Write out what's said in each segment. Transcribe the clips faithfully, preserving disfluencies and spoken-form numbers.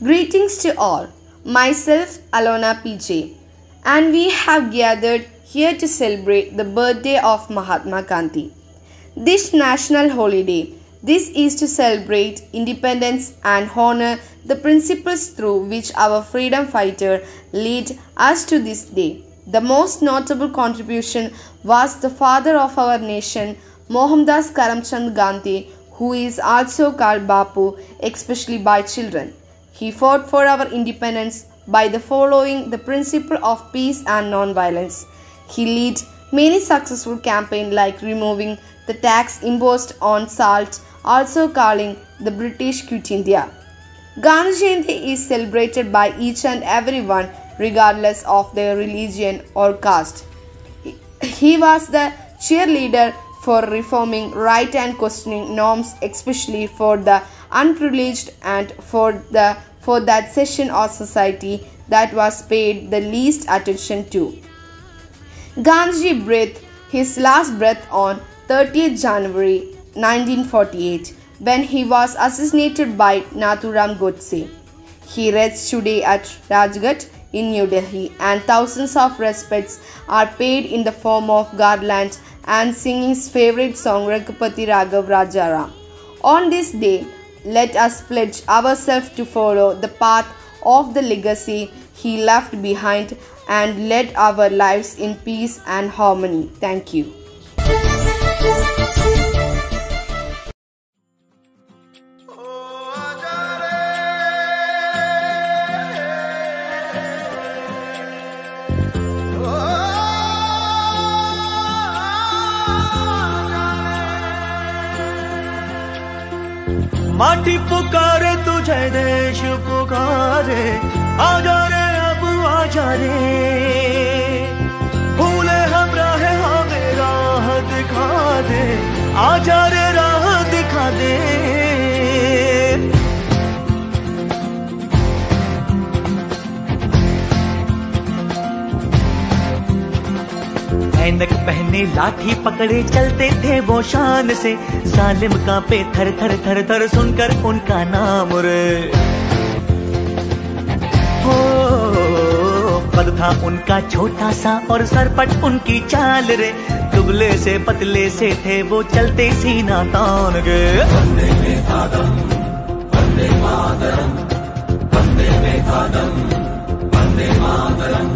Greetings to all. Myself Alona P J, and we have gathered here to celebrate the birthday of Mahatma Gandhi. This national holiday, this is to celebrate independence and honor the principles through which our freedom fighter led us to this day. The most notable contribution was the father of our nation, Mohandas Karamchand Gandhi, who is also called Bapu, especially by children. He fought for our independence by the following the principle of peace and non-violence. He led many successful campaigns like removing the tax imposed on salt, also calling the British quit India. Gandhi Jayanti is celebrated by each and everyone regardless of their religion or caste. He was the cheerleader for reforming right and questioning norms, especially for the unprivileged and for the for that section of society that was paid the least attention to. Gandhiji breathed his last breath on thirtieth January nineteen forty-eight when he was assassinated by Nathuram Godse. He rests today at Rajghat in New Delhi, and thousands of respects are paid in the form of garlands and singing his favorite song Raghupati Raghav Rajaram. On this day, let us pledge ourselves to follow the path of the legacy he left behind and lead our lives in peace and harmony. Thank you. माटी पुकारे तुझे देश पुकारे आजा रे अब आजा रे भूले हम राह हमें राह दिखा दे आजा रे राह दिखा दे ऐनक पहने लाठी पकड़े चलते थे वो शान से जालिम कांपे थर थर थर थर सुनकर उनका नाम रे हो कद था उनका छोटा सा और सरपट उनकी चाल रे दुबले से पतले से थे वो चलते सीना तान के Vande Mataram Vande Mataram Vande Mataram Vande Mataram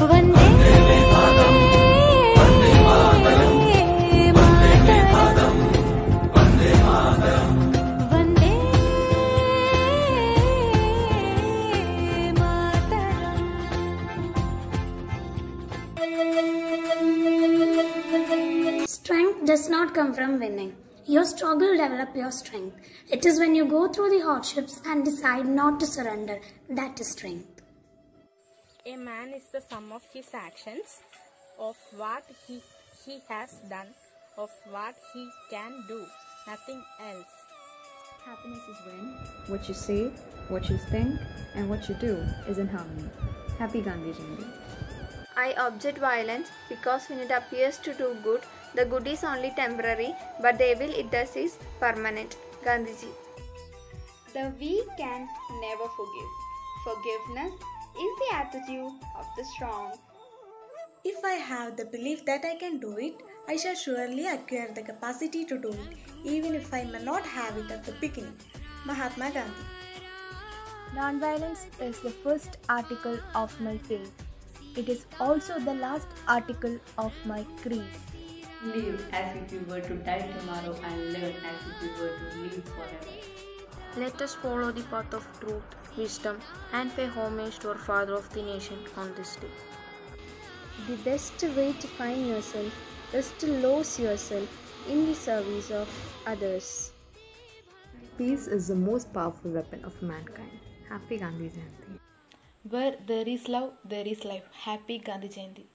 Strength does not come from winning. Your struggle develops your strength. It is when you go through the hardships and decide not to surrender that is strength. A man is the sum of his actions, of what he, he has done, of what he can do, nothing else. Happiness is when what you say, what you think, and what you do is in harmony. Happy Gandhi Jayanti. I object violence because when it appears to do good, the good is only temporary, but the evil it does is permanent. Gandhiji. The weak can never forgive. Forgiveness is the attitude of the strong. If I have the belief that I can do it, I shall surely acquire the capacity to do it, even if I may not have it at the beginning. Mahatma Gandhi. Nonviolence is the first article of my faith. It is also the last article of my creed. Live as if you were to die tomorrow and live as if you were to live forever. Let us follow the path of truth, wisdom, and pay homage to our Father of the Nation on this day. The best way to find yourself is to lose yourself in the service of others. Peace is the most powerful weapon of mankind. Happy Gandhi Jayanti. Where there is love, there is life. Happy Gandhi Jayanti.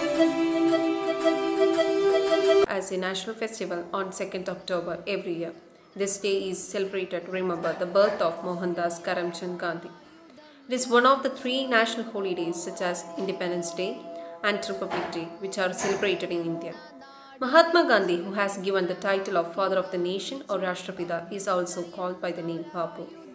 As a national festival on second October every year, this day is celebrated to remember the birth of Mohandas Karamchand Gandhi. It is one of the three national holidays such as Independence Day and Republic Day, which are celebrated in India. Mahatma Gandhi, who has given the title of Father of the Nation or Rashtrapita, is also called by the name Bapu.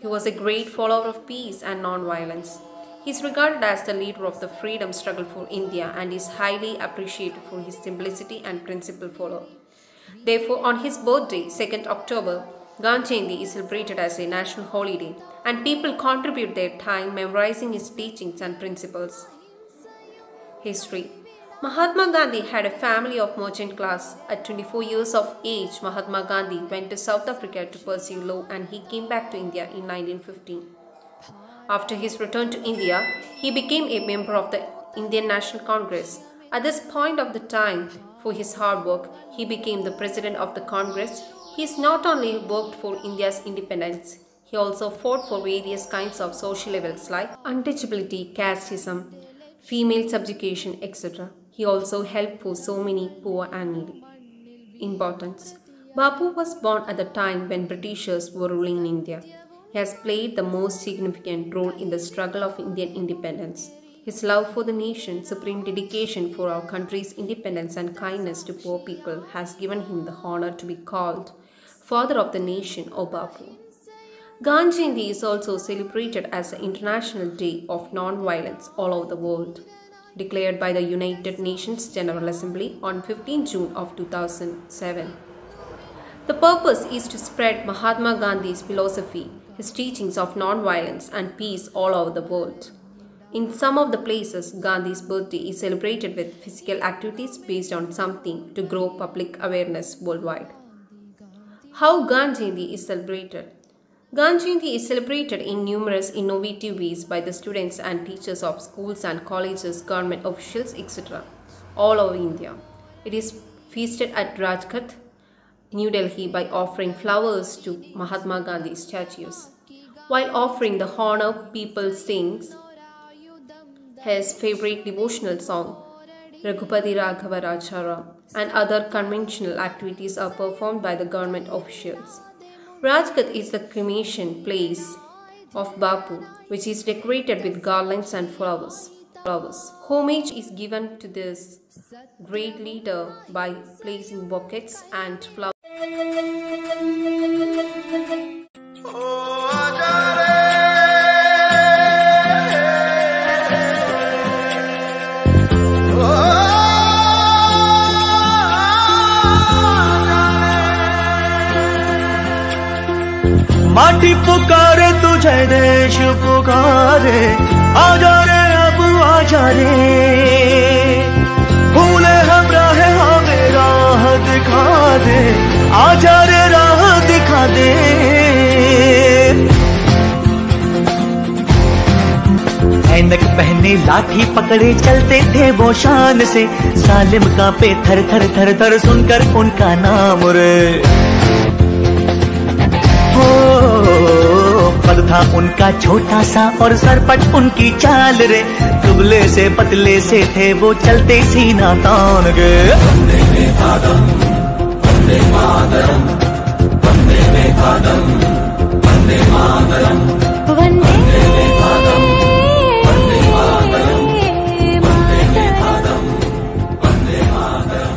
He was a great follower of peace and non-violence. He is regarded as the leader of the freedom struggle for India and is highly appreciated for his simplicity and principle follower. Therefore, on his birthday, second October, Gandhi Jayanti is celebrated as a national holiday, and people contribute their time memorizing his teachings and principles. History. Mahatma Gandhi had a family of merchant class. At twenty-four years of age, Mahatma Gandhi went to South Africa to pursue law, and he came back to India in nineteen fifteen. After his return to India, he became a member of the Indian National Congress. At this point of the time, for his hard work, he became the president of the Congress. He has not only worked for India's independence, he also fought for various kinds of social evils like untouchability, casteism, female subjugation, et cetera. He also helped for so many poor and needy. Importance. Bapu was born at the time when Britishers were ruling in India. He has played the most significant role in the struggle of Indian independence. His love for the nation, supreme dedication for our country's independence and kindness to poor people has given him the honor to be called Father of the Nation or Bapu. Gandhi Jayanti is also celebrated as the International Day of Non-Violence all over the world, declared by the United Nations General Assembly on fifteenth June of two thousand seven. The purpose is to spread Mahatma Gandhi's philosophy, his teachings of non-violence and peace all over the world. In some of the places, Gandhi's birthday is celebrated with physical activities based on something to grow public awareness worldwide. How Gandhi Jayanti is celebrated? Gandhi Jayanti is celebrated in numerous innovative ways by the students and teachers of schools and colleges, government officials, et cetera all over India. It is feasted at Rajghat, New Delhi by offering flowers to Mahatma Gandhi statues. While offering the honor, people sings his favorite devotional song, Raghupati Raghava Rajaram, and other conventional activities are performed by the government officials. Rajghat is the cremation place of Bapu, which is decorated with garlands and flowers. flowers. Homage is given to this great leader by placing bouquets and flowers. माटी पुकारे तुझे, देश पुकारे, आजा रे अब आजा रे, भूले हम राह हमें राह दिखा दे, आजा रे राह दिखा दे। ऐनक पहने लाठी पकड़े चलते थे वो शान से, सालिम कांपे थर थर थर थर सुनकर उनका नाम रे। पद था उनका छोटा सा और सरपट उनकी चाल रे, दुबले से पतले से थे वो चलते सीना तान गे। वंदे मातरम, वंदे मातरम, वंदे मातरम, वंदे मातरम, वंदे मातरम, वंदे मातरम, वंदे मातरम, वंदे मातरम।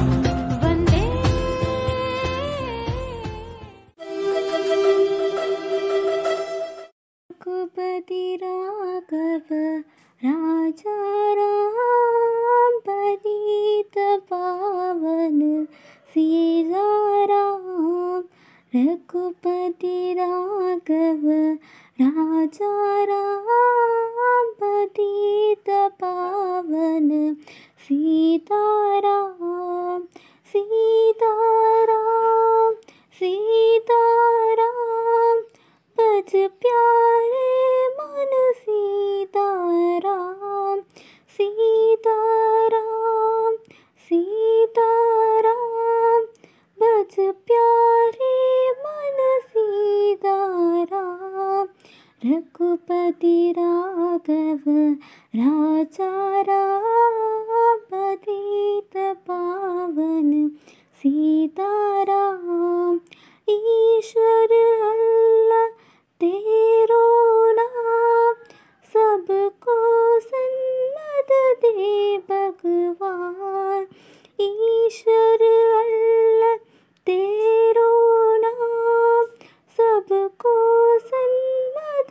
रघुपति राघव राजा राम, पतित पावन सीता राम। रघुपति राघव राजा राम, पतित पावन सीता राम। सीता राम, सीता राम, बज प्यारे मन सीता राम। सीता राम, सीता राम, बज प्यारे मन सीता राम। रघुपति राघव राजा राम, पतित पावन सीता राम। ईश्वर अल्लाह तेरो नाम, सबको सन्मत दे भगवान। ईश्वर अल्लाह तेरो नाम, सबको सन्मत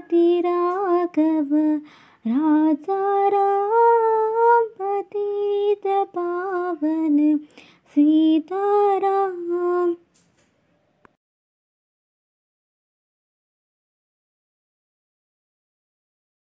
पति राघव राजा राम पतित पावन सीताराम